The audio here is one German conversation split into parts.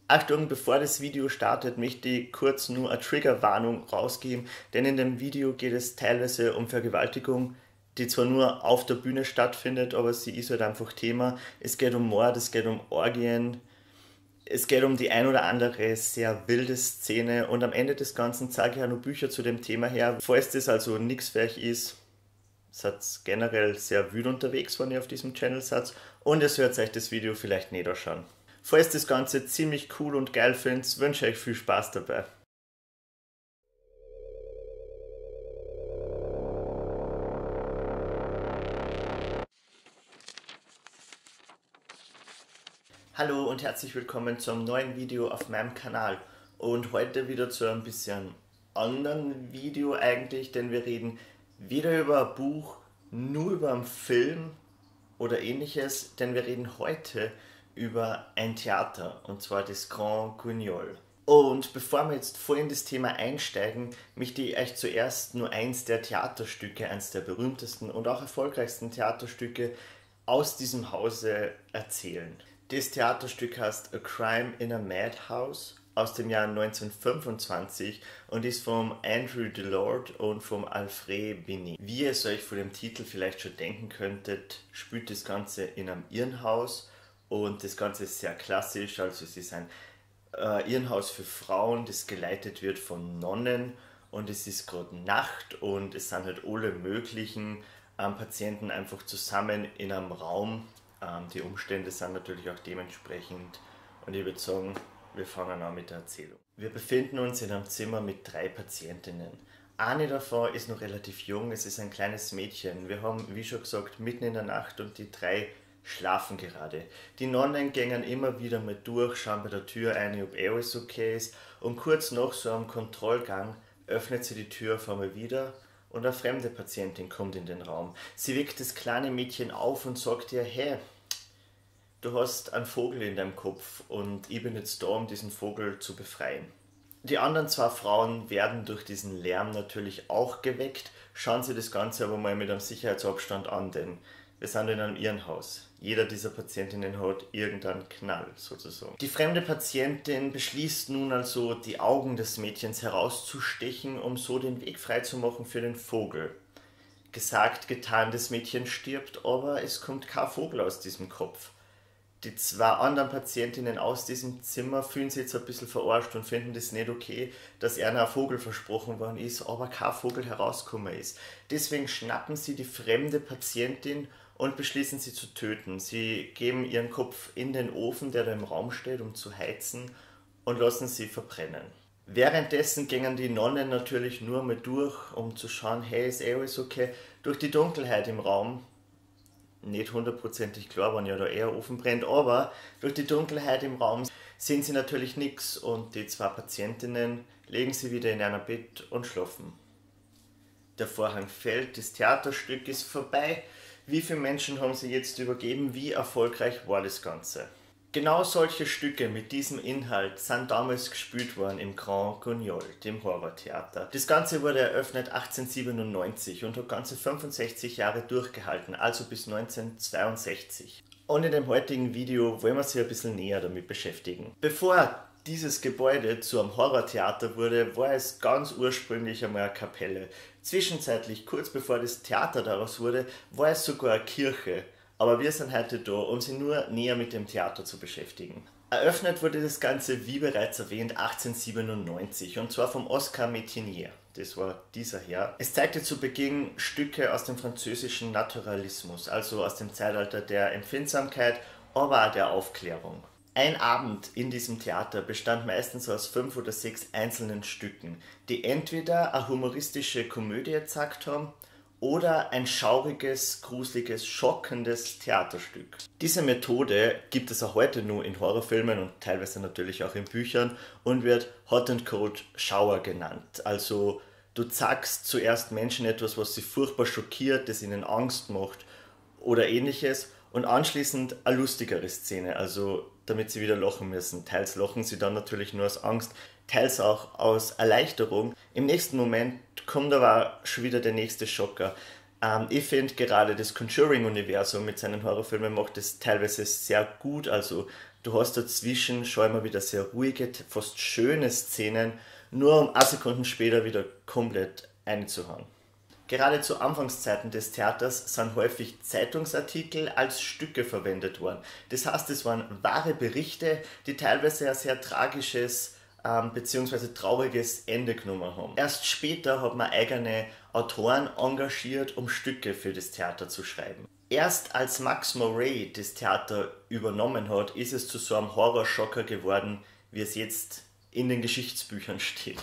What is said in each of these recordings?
Achtung, bevor das Video startet, möchte ich kurz nur eine Triggerwarnung rausgeben, denn in dem Video geht es teilweise um Vergewaltigung, die zwar nur auf der Bühne stattfindet, aber sie ist halt einfach Thema. Es geht um Mord, es geht um Orgien, es geht um die ein oder andere sehr wilde Szene und am Ende des Ganzen zeige ich auch noch Bücher zu dem Thema her. Falls das also nichts für euch ist, seid generell sehr wütend unterwegs, wenn ihr auf diesem Channel seid und es hört euch das Video vielleicht nicht anschauen. Falls das Ganze ziemlich cool und geil findet, wünsche ich euch viel Spaß dabei. Hallo und herzlich willkommen zum neuen Video auf meinem Kanal und heute wieder zu einem bisschen anderen Video eigentlich, denn wir reden weder über ein Buch, nur über einen Film oder ähnliches, denn wir reden heute über ein Theater, und zwar das Grand Guignol. Und bevor wir jetzt voll in das Thema einsteigen, möchte ich euch zuerst nur eins der Theaterstücke, eins der berühmtesten und auch erfolgreichsten Theaterstücke aus diesem Hause erzählen. Das Theaterstück heißt A Crime in a Madhouse aus dem Jahr 1925 und ist vom Andrew Delord und vom Alfred Binet. Wie ihr es euch von dem Titel vielleicht schon denken könntet, spielt das Ganze in einem Irrenhaus und das Ganze ist sehr klassisch, also es ist ein Irrenhaus für Frauen, das geleitet wird von Nonnen und es ist gerade Nacht und es sind halt alle möglichen Patienten einfach zusammen in einem Raum. Die Umstände sind natürlich auch dementsprechend und ich würde sagen, wir fangen an mit der Erzählung. Wir befinden uns in einem Zimmer mit 3 Patientinnen. Eine davon ist noch relativ jung, es ist ein kleines Mädchen. Wir haben, wie schon gesagt, mitten in der Nacht und die 3 schlafen gerade. Die Nonnen gehen immer wieder mit durch, schauen bei der Tür ein, ob alles okay ist und kurz nach so einem Kontrollgang öffnet sie die Tür auf einmal wieder und eine fremde Patientin kommt in den Raum. Sie weckt das kleine Mädchen auf und sagt ihr, hey, du hast einen Vogel in deinem Kopf und ich bin jetzt da, um diesen Vogel zu befreien. Die anderen 2 Frauen werden durch diesen Lärm natürlich auch geweckt, schauen sie das Ganze aber mal mit einem Sicherheitsabstand an, denn wir sind in einem Irrenhaus. Jeder dieser Patientinnen hat irgendeinen Knall sozusagen. Die fremde Patientin beschließt nun also, die Augen des Mädchens herauszustechen, um so den Weg freizumachen für den Vogel. Gesagt, getan, das Mädchen stirbt, aber es kommt kein Vogel aus diesem Kopf. Die 2 anderen Patientinnen aus diesem Zimmer fühlen sich jetzt ein bisschen verarscht und finden das nicht okay, dass einer ein Vogel versprochen worden ist, aber kein Vogel herausgekommen ist. Deswegen schnappen sie die fremde Patientin und beschließen sie zu töten. Sie geben ihren Kopf in den Ofen, der da im Raum steht, um zu heizen und lassen sie verbrennen. Währenddessen gingen die Nonnen natürlich nur mal durch, um zu schauen, hey, ist alles okay. Durch die Dunkelheit im Raum, nicht hundertprozentig klar, wenn ja da eher Ofen brennt, aber durch die Dunkelheit im Raum sehen sie natürlich nichts und die 2 Patientinnen legen sie wieder in ein Bett und schlafen. Der Vorhang fällt, das Theaterstück ist vorbei. Wie viele Menschen haben sie jetzt übergeben? Wie erfolgreich war das Ganze? Genau solche Stücke mit diesem Inhalt sind damals gespielt worden im Grand Guignol, dem Horrortheater. Das Ganze wurde eröffnet 1897 und hat ganze 65 Jahre durchgehalten, also bis 1962. Und in dem heutigen Video wollen wir uns ein bisschen näher damit beschäftigen. Bevor dieses Gebäude zu einem Horrortheater wurde, war es ganz ursprünglich einmal eine Kapelle. Zwischenzeitlich, kurz bevor das Theater daraus wurde, war es sogar eine Kirche. Aber wir sind heute da, um sie nur näher mit dem Theater zu beschäftigen. Eröffnet wurde das Ganze, wie bereits erwähnt, 1897 und zwar vom Oscar Métainier. Das war dieser Herr. Es zeigte zu Beginn Stücke aus dem französischen Naturalismus, also aus dem Zeitalter der Empfindsamkeit, aber auch der Aufklärung. Ein Abend in diesem Theater bestand meistens aus 5 oder 6 einzelnen Stücken, die entweder eine humoristische Komödie gezeigt haben oder ein schauriges, gruseliges, schockendes Theaterstück. Diese Methode gibt es auch heute nur in Horrorfilmen und teilweise natürlich auch in Büchern und wird Hot and Cold Shower genannt. Also du zeigst zuerst Menschen etwas, was sie furchtbar schockiert, das ihnen Angst macht oder ähnliches und anschließend eine lustigere Szene, also damit sie wieder lachen müssen. Teils lachen sie dann natürlich nur aus Angst, teils auch aus Erleichterung. Im nächsten Moment kommt aber schon wieder der nächste Schocker. Ich finde gerade das Conjuring-Universum mit seinen Horrorfilmen macht das teilweise sehr gut, also Du hast dazwischen schon immer wieder sehr ruhige, fast schöne Szenen, nur um 1 Sekunden später wieder komplett einzuhauen. Gerade zu Anfangszeiten des Theaters sind häufig Zeitungsartikel als Stücke verwendet worden. Das heißt, es waren wahre Berichte, die teilweise ein sehr tragisches bzw. trauriges Ende genommen haben. Erst später hat man eigene Autoren engagiert, um Stücke für das Theater zu schreiben. Erst als Max Moray das Theater übernommen hat, ist es zu so einem Horrorschocker geworden, wie es jetzt in den Geschichtsbüchern steht.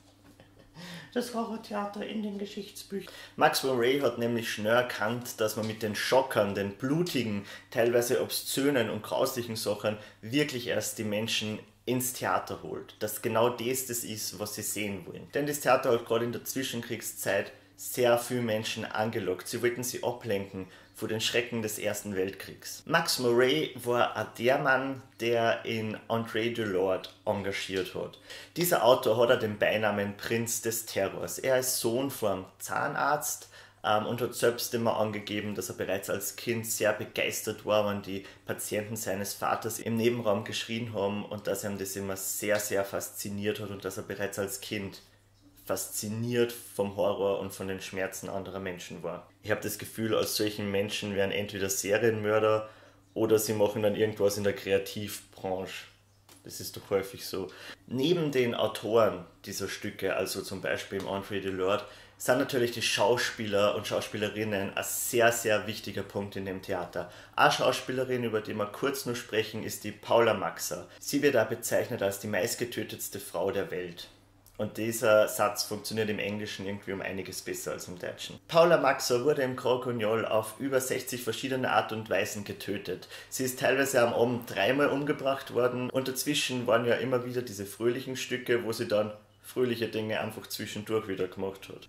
Das Horrortheater in den Geschichtsbüchern. Max Moray hat nämlich schnell erkannt, dass man mit den Schockern, den blutigen, teilweise obszönen und grauslichen Sachen wirklich erst die Menschen ins Theater holt. Dass genau das ist, was sie sehen wollen. Denn das Theater hat gerade in der Zwischenkriegszeit sehr viele Menschen angelockt. Sie wollten sie ablenken von den Schrecken des Ersten Weltkriegs. Max Moray war auch der Mann, der in André Delord engagiert hat. Dieser Autor hat den Beinamen Prinz des Terrors. Er ist Sohn vom Zahnarzt und hat selbst immer angegeben, dass er bereits als Kind sehr begeistert war, wenn die Patienten seines Vaters im Nebenraum geschrien haben und dass ihm das immer sehr, sehr fasziniert hat und dass er bereits als Kind fasziniert vom Horror und von den Schmerzen anderer Menschen war. Ich habe das Gefühl, aus solchen Menschen werden entweder Serienmörder oder sie machen dann irgendwas in der Kreativbranche. Das ist doch häufig so. Neben den Autoren dieser Stücke, also zum Beispiel im André Delord, sind natürlich die Schauspieler und Schauspielerinnen ein sehr, sehr wichtiger Punkt in dem Theater. Eine Schauspielerin, über die wir kurz nur sprechen, ist die Paula Maxer. Sie wird auch bezeichnet als die meistgetötetste Frau der Welt. Und dieser Satz funktioniert im Englischen irgendwie um einiges besser als im Deutschen. Paula Maxer wurde im Grand Guignol auf über 60 verschiedene Art und Weisen getötet. Sie ist teilweise am Abend 3-mal umgebracht worden und dazwischen waren ja immer wieder diese fröhlichen Stücke, wo sie dann fröhliche Dinge einfach zwischendurch wieder gemacht hat.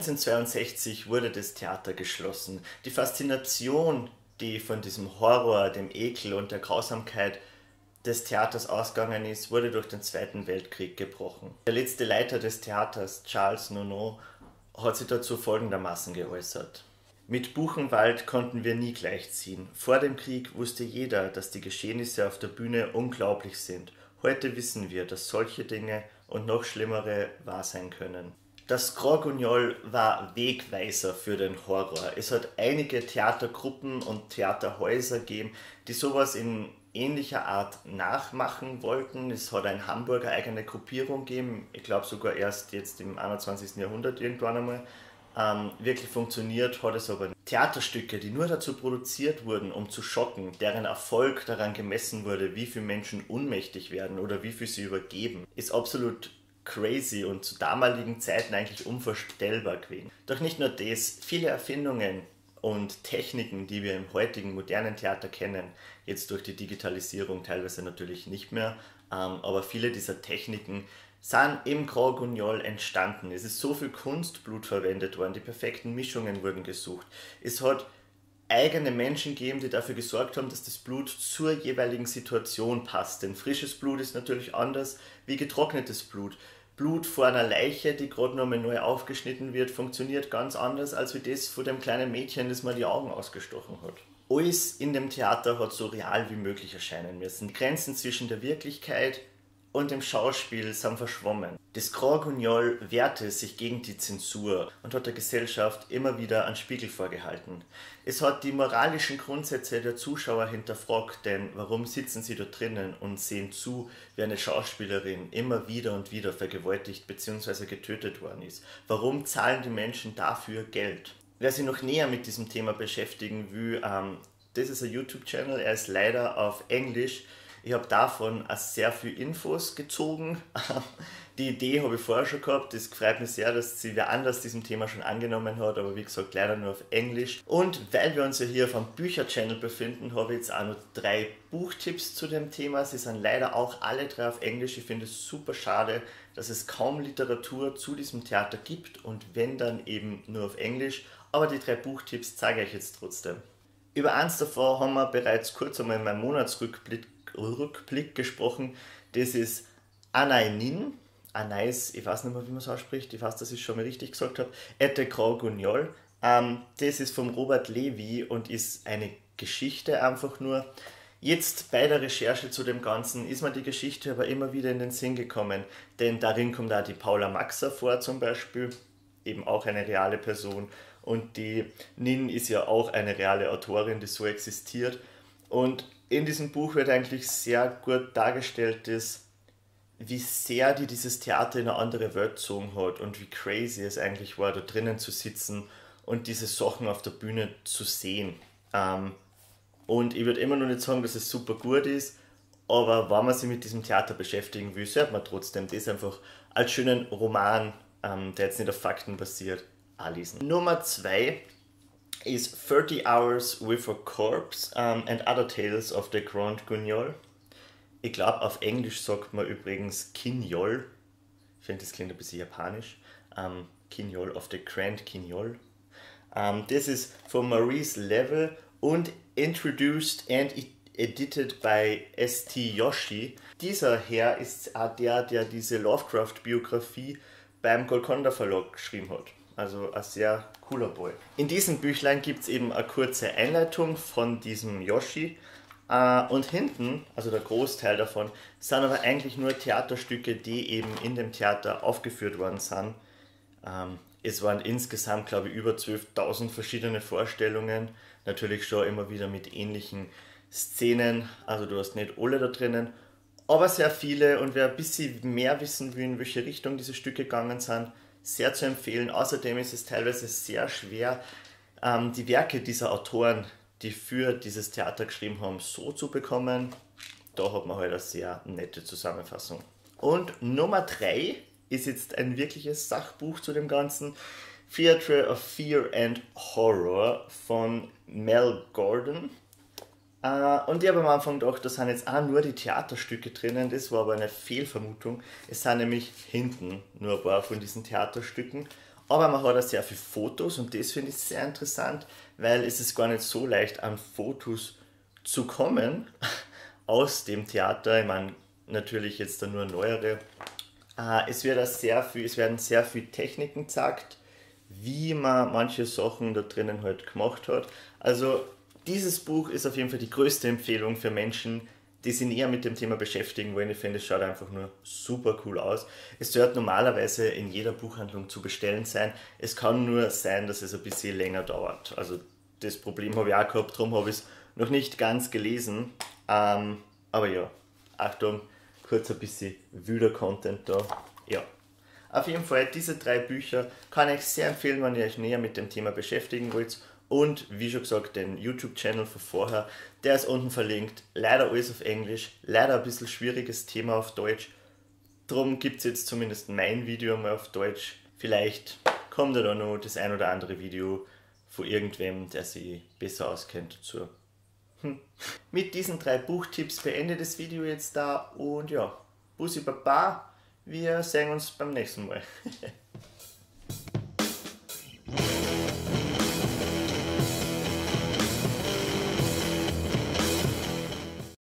1962 wurde das Theater geschlossen. Die Faszination, die von diesem Horror, dem Ekel und der Grausamkeit des Theaters ausgegangen ist, wurde durch den Zweiten Weltkrieg gebrochen. Der letzte Leiter des Theaters, Charles Nono, hat sich dazu folgendermaßen geäußert. Mit Buchenwald konnten wir nie gleichziehen. Vor dem Krieg wusste jeder, dass die Geschehnisse auf der Bühne unglaublich sind. Heute wissen wir, dass solche Dinge und noch schlimmere wahr sein können. Das Grand Guignol war Wegweiser für den Horror. Es hat einige Theatergruppen und Theaterhäuser gegeben, die sowas in ähnlicher Art nachmachen wollten. Es hat in Hamburg eine eigene Gruppierung gegeben, ich glaube sogar erst jetzt im 21. Jahrhundert irgendwann einmal. Wirklich funktioniert hat es aber nicht. Theaterstücke, die nur dazu produziert wurden, um zu schocken, deren Erfolg daran gemessen wurde, wie viele Menschen ohnmächtig werden oder wie viel sie übergeben, ist absolut crazy und zu damaligen Zeiten eigentlich unvorstellbar gewesen. Doch nicht nur das, viele Erfindungen und Techniken, die wir im heutigen modernen Theater kennen, jetzt durch die Digitalisierung teilweise natürlich nicht mehr, aber viele dieser Techniken sind im Grand Guignol entstanden. Es ist so viel Kunstblut verwendet worden, die perfekten Mischungen wurden gesucht. Es hat eigene Menschen gegeben, die dafür gesorgt haben, dass das Blut zur jeweiligen Situation passt. Denn frisches Blut ist natürlich anders wie getrocknetes Blut. Blut vor einer Leiche, die gerade noch mal neu aufgeschnitten wird, funktioniert ganz anders als wie das von dem kleinen Mädchen, das mir die Augen ausgestochen hat. Alles in dem Theater hat so real wie möglich erscheinen müssen. Die Grenzen zwischen der Wirklichkeit und dem Schauspiel sind verschwommen. Das Grand Guignol wehrte sich gegen die Zensur und hat der Gesellschaft immer wieder einen Spiegel vorgehalten. Es hat die moralischen Grundsätze der Zuschauer hinterfragt, denn warum sitzen sie da drinnen und sehen zu, wie eine Schauspielerin immer wieder und wieder vergewaltigt bzw. getötet worden ist? Warum zahlen die Menschen dafür Geld? Wer sich noch näher mit diesem Thema beschäftigen will, das ist ein YouTube-Channel, er ist leider auf Englisch. Ich habe davon sehr viel Infos gezogen. Die Idee habe ich vorher schon gehabt. Das freut mich sehr, dass sich wer anders diesem Thema schon angenommen hat, aber wie gesagt leider nur auf Englisch. Und weil wir uns ja hier auf einem Bücher-Channel befinden, habe ich jetzt auch noch 3 Buchtipps zu dem Thema. Sie sind leider auch alle 3 auf Englisch. Ich finde es super schade, dass es kaum Literatur zu diesem Theater gibt und wenn dann eben nur auf Englisch. Aber die 3 Buchtipps zeige ich euch jetzt trotzdem. Über eins davon haben wir bereits kurz einmal in meinem Monatsrückblick gesprochen. Das ist Anais, ich weiß nicht mehr, wie man es ausspricht, ich weiß, dass ich es schon mal richtig gesagt habe, Et de Grand Guignol. Das ist vom Robert Levy und ist eine Geschichte einfach nur. Jetzt bei der Recherche zu dem Ganzen ist mir die Geschichte aber immer wieder in den Sinn gekommen, denn darin kommt auch die Paula Maxer vor zum Beispiel, eben auch eine reale Person, und die Nin ist ja auch eine reale Autorin, die so existiert, und in diesem Buch wird eigentlich sehr gut dargestellt, wie sehr die dieses Theater in eine andere Welt gezogen hat und wie crazy es eigentlich war, da drinnen zu sitzen und diese Sachen auf der Bühne zu sehen. Und ich würde immer noch nicht sagen, dass es super gut ist, aber wenn man sich mit diesem Theater beschäftigen will, sollte man trotzdem das einfach als schönen Roman, der jetzt nicht auf Fakten basiert, auch lesen. Nummer 2 ist 30 Hours with a Corpse and Other Tales of the Grand Guignol. Ich glaube, auf Englisch sagt man übrigens Quignol. Ich finde, das klingt ein bisschen japanisch. Quignol of the Grand Guignol. Das ist von Maurice Level und introduced and edited by S.T. Yoshi. Dieser Herr ist auch der diese Lovecraft-Biografie beim Golconda Verlag geschrieben hat. Also ein sehr cooler Boy. In diesem Büchlein gibt es eben eine kurze Einleitung von diesem Yoshi. Und hinten, also der Großteil davon, sind aber eigentlich nur Theaterstücke, die eben in dem Theater aufgeführt worden sind. Es waren insgesamt, glaube ich, über 12.000 verschiedene Vorstellungen. Natürlich schon immer wieder mit ähnlichen Szenen. Also du hast nicht alle da drinnen, aber sehr viele. Und wer ein bisschen mehr wissen will, in welche Richtung diese Stücke gegangen sind, sehr zu empfehlen. Außerdem ist es teilweise sehr schwer, die Werke dieser Autoren, die für dieses Theater geschrieben haben, so zu bekommen. Da hat man halt eine sehr nette Zusammenfassung. Und Nummer 3 ist jetzt ein wirkliches Sachbuch zu dem Ganzen. Theatre of Fear and Horror von Mel Gordon. Und ich habe am Anfang gedacht, da sind jetzt auch nur die Theaterstücke drinnen. Das war aber eine Fehlvermutung. Es sind nämlich hinten nur ein paar von diesen Theaterstücken. Aber man hat auch sehr viele Fotos und das finde ich sehr interessant, weil es ist gar nicht so leicht, an Fotos zu kommen aus dem Theater. Ich meine, natürlich jetzt da nur neuere. Es werden sehr viele Techniken gezeigt, wie man manche Sachen da drinnen halt gemacht hat. Also dieses Buch ist auf jeden Fall die größte Empfehlung für Menschen, die sich näher mit dem Thema beschäftigen wollen. Ich finde, es schaut einfach nur super cool aus. Es sollte normalerweise in jeder Buchhandlung zu bestellen sein. Es kann nur sein, dass es ein bisschen länger dauert. Also das Problem habe ich auch gehabt, darum habe ich es noch nicht ganz gelesen. Aber ja, Achtung, kurz ein bisschen wilder Content da. Ja. Auf jeden Fall, diese 3 Bücher kann ich sehr empfehlen, wenn ihr euch näher mit dem Thema beschäftigen wollt. Und wie schon gesagt, den YouTube-Channel von vorher, der ist unten verlinkt. Leider alles auf Englisch, leider ein bisschen schwieriges Thema auf Deutsch. Darum gibt es jetzt zumindest mein Video mal auf Deutsch. Vielleicht kommt da noch das ein oder andere Video von irgendwem, der sich besser auskennt dazu. Mit diesen 3 Buchtipps beende das Video jetzt da und ja, Bussi Baba, wir sehen uns beim nächsten Mal.